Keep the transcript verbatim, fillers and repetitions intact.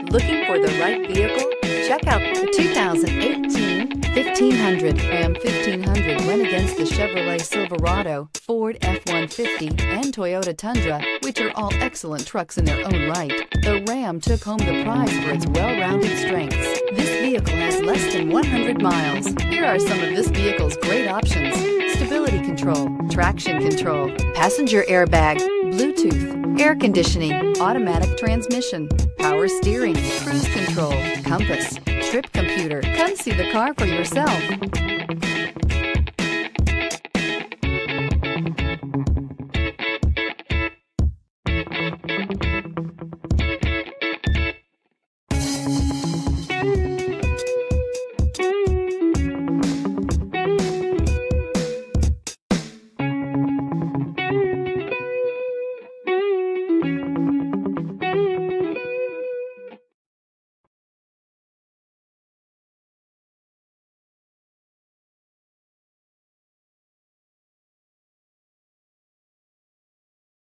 Looking for the right vehicle? Check out the two thousand eighteen fifteen hundred. Ram fifteen hundred went against the Chevrolet Silverado, Ford F one fifty, and Toyota Tundra, which are all excellent trucks in their own right. The Ram took home the prize for its well-rounded strengths. This vehicle has less than one hundred miles. Here are some of this vehicle's great options: stability control, traction control, passenger airbag, Bluetooth, air conditioning, automatic transmission, power steering, cruise control, compass, trip computer. Come see the car for yourself.